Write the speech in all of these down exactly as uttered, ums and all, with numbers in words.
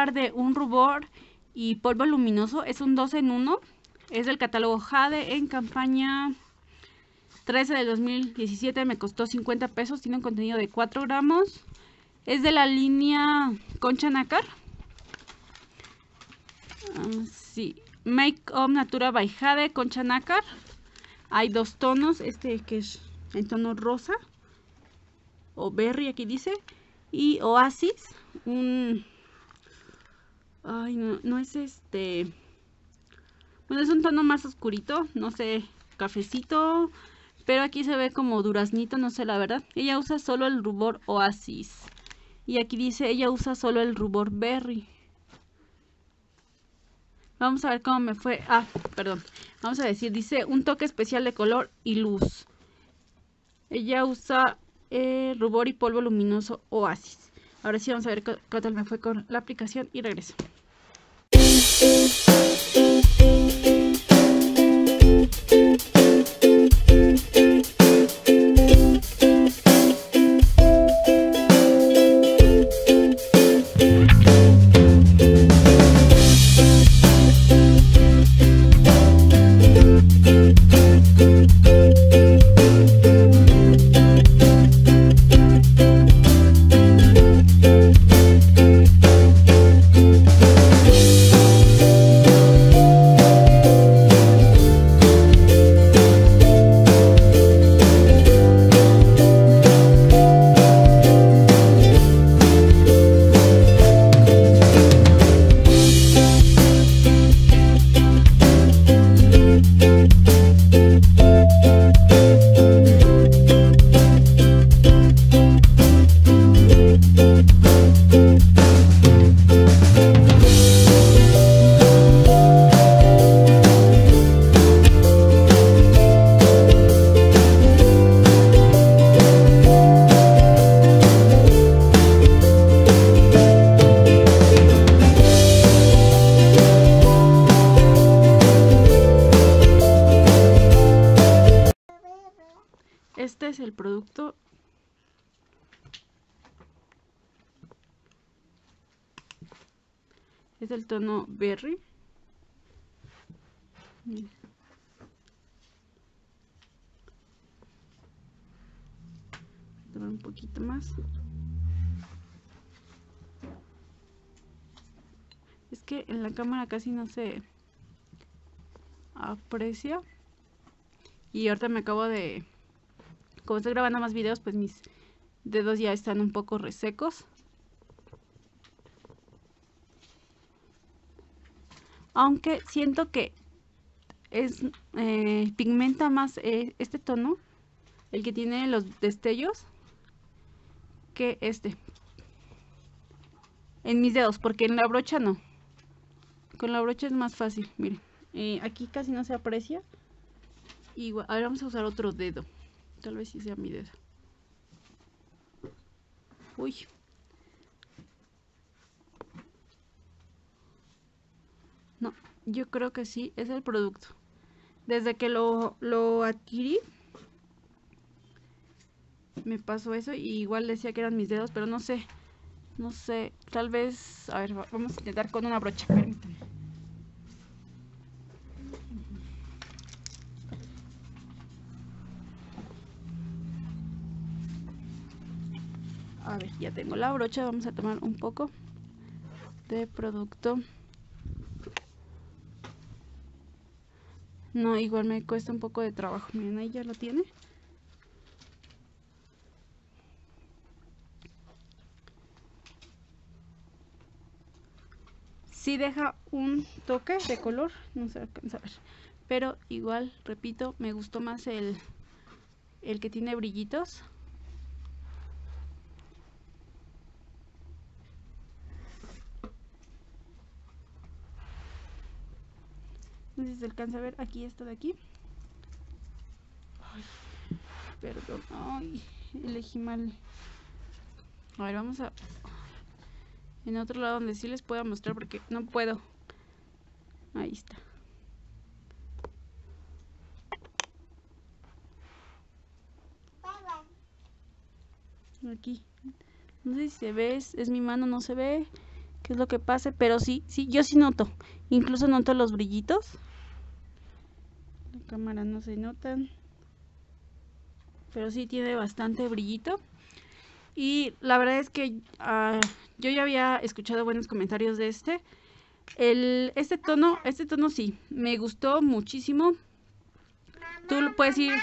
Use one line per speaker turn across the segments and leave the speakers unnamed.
hablar de un rubor y polvo luminoso. Es un dos en uno. Es del catálogo Jade en campaña trece del dos mil diecisiete. Me costó cincuenta pesos. Tiene un contenido de cuatro gramos. Es de la línea Concha Nácar. Uh, sí. Make Up Natura by Jade Concha Nácar. Hay dos tonos. Este que es en tono rosa. O berry aquí dice. Y Oasis. Un... Ay, no, no es este... Bueno, es un tono más oscurito. No sé, cafecito. Pero aquí se ve como duraznito, no sé la verdad. Ella usa solo el rubor Oasis. Y aquí dice, ella usa solo el rubor berry. Vamos a ver cómo me fue. Ah, perdón. Vamos a decir, dice un toque especial de color y luz. Ella usa eh, rubor y polvo luminoso Oasis. Ahora sí vamos a ver qué, qué tal me fue con la aplicación y regreso. Este es el producto. Es el tono berry. Miren. Voy a tomar un poquito más. Es que en la cámara casi no se aprecia. Y ahorita me acabo de... Como estoy grabando más videos, pues mis dedos ya están un poco resecos. Aunque siento que es eh, pigmenta más eh, este tono, el que tiene los destellos, que este. En mis dedos, porque en la brocha no. Con la brocha es más fácil, miren. Eh, aquí casi no se aprecia. Igual, ahora vamos a usar otro dedo. Tal vez sí sea mi dedo. Uy. No, yo creo que sí, es el producto. Desde que lo, lo adquirí, me pasó eso. Y igual decía que eran mis dedos, pero no sé. No sé, tal vez... A ver, vamos a intentar con una brocha. Permítanme. A ver, ya tengo la brocha. Vamos a tomar un poco de producto. No, igual me cuesta un poco de trabajo. Miren, ahí ya lo tiene. Sí deja un toque de color. No se alcanza a ver. Pero igual, repito, me gustó más el, el que tiene brillitos. No sé si se alcanza a ver aquí, esto de aquí. Ay, perdón, ay, elegí mal. A ver, vamos a... En otro lado donde sí les puedo mostrar porque no puedo. Ahí está. Aquí. No sé si se ve, es, es mi mano, no se ve. qué es lo que pase, pero sí, sí, yo sí noto. Incluso noto los brillitos. La cámara no se notan, pero sí tiene bastante brillito. Y la verdad es que uh, yo ya había escuchado buenos comentarios de este. El, este tono, este tono sí, me gustó muchísimo. Tú lo puedes ir...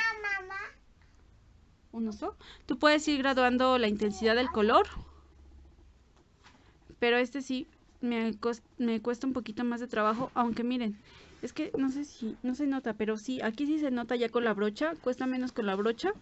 ¿Un oso? Tú puedes ir graduando la intensidad del color. Pero este sí me, me cuesta un poquito más de trabajo. Aunque miren, es que no sé si... No se nota, pero sí, aquí sí se nota ya con la brocha. Cuesta menos con la brocha.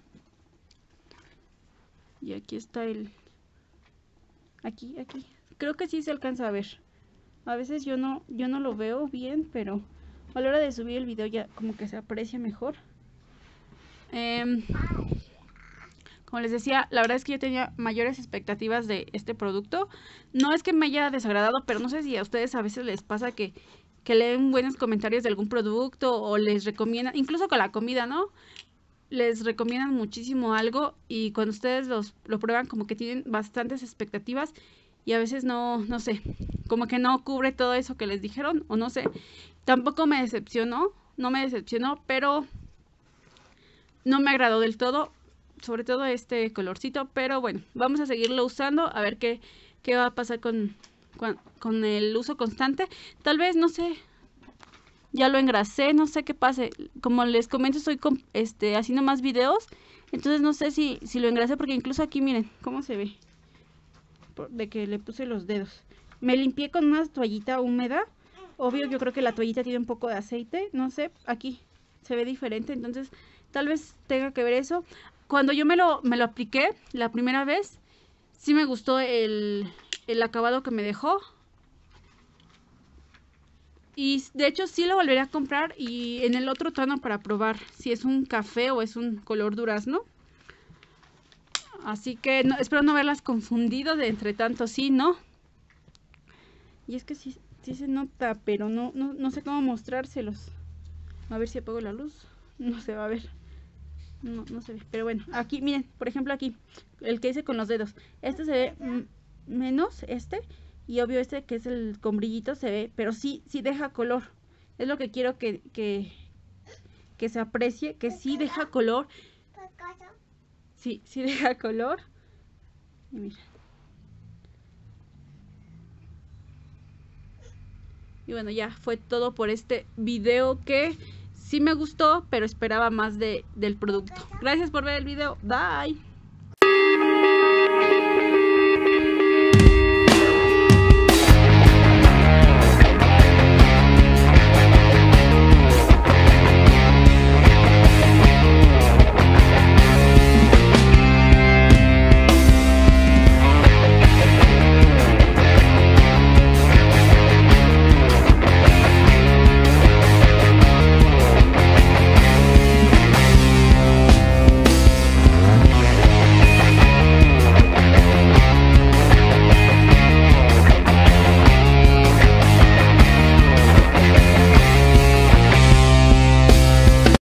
Y aquí está el... Aquí, aquí. Creo que sí se alcanza a ver. A veces yo no, yo no lo veo bien, pero a la hora de subir el video ya como que se aprecia mejor. Eh, como les decía, la verdad es que yo tenía mayores expectativas de este producto. No es que me haya desagradado, pero no sé si a ustedes a veces les pasa que, que leen buenos comentarios de algún producto o les recomiendan, incluso con la comida, ¿no? Les recomiendan muchísimo algo y cuando ustedes los, lo prueban como que tienen bastantes expectativas y a veces no, no sé, como que no cubre todo eso que les dijeron o no sé. Tampoco me decepcionó, no me decepcionó, pero no me agradó del todo, sobre todo este colorcito, pero bueno, vamos a seguirlo usando a ver qué, qué va a pasar con, con, con el uso constante. Tal vez, no sé, ya lo engrasé, no sé qué pase. Como les comento, estoy con, este, haciendo más videos. Entonces no sé si, si lo engrasé, porque incluso aquí miren cómo se ve. Por, de que le puse los dedos. Me limpié con una toallita húmeda. Obvio, yo creo que la toallita tiene un poco de aceite. No sé, aquí se ve diferente. Entonces tal vez tenga que ver eso. Cuando yo me lo, me lo apliqué la primera vez, sí me gustó el, el acabado que me dejó. Y de hecho sí lo volveré a comprar y en el otro tono para probar si es un café o es un color durazno. Así que no, espero no haberlas confundido de entre tanto, sí, ¿no? Y es que sí, sí se nota, pero no, no, no sé cómo mostrárselos. A ver si apago la luz. No se va a ver. No, no se ve. Pero bueno, aquí, miren, por ejemplo aquí, el que hice con los dedos. Este se ve menos, este. Y obvio este que es el con brillito se ve, pero sí, sí deja color. Es lo que quiero que, que, que se aprecie, que sí deja color. Sí, sí deja color. Y mira. Y bueno, ya fue todo por este video que sí me gustó, pero esperaba más de, del producto. Gracias por ver el video. Bye.